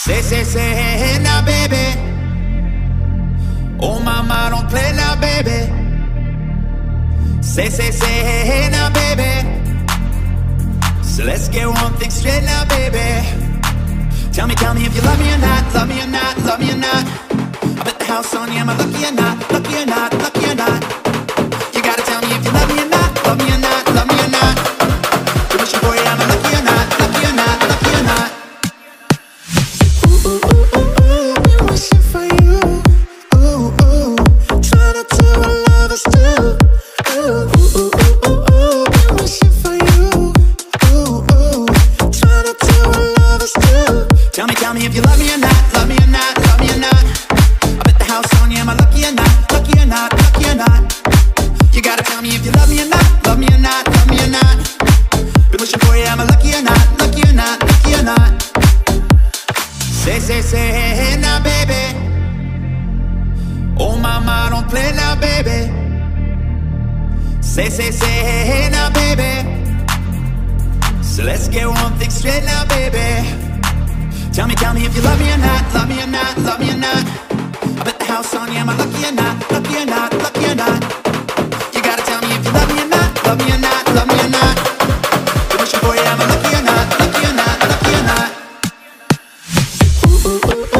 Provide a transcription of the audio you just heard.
Say, now baby. Oh mama, don't play now baby. Say, now baby. So let's get one thing straight now baby. Tell me if you love me or not, love me or not, love me or not. I bet the house on you, am I lucky or not, lucky or not, lucky or not. You gotta tell me if you love me or not, love me or not, love me or not. Do what you boy, am I lucky or not, lucky or not, lucky or not. Tell me if you love me or not, love me or not, love me or not. I bet the house on you, am I lucky or not, lucky or not, lucky or not. You gotta tell me if you love me or not, love me or not, love me or not. Been wishing for you, am I lucky or not, lucky or not, lucky or not. Say, now baby. Oh mama, don't play now baby. Say, now baby. So let's get one thing straight now baby. Tell me if you love me or not, love me or not, love me or not. I bet the house on you, am I lucky or not, lucky or not, lucky or not. You gotta tell me if you love me or not, love me or not, love me or not. Been wishing for you, am I lucky or not, lucky or not, lucky or not.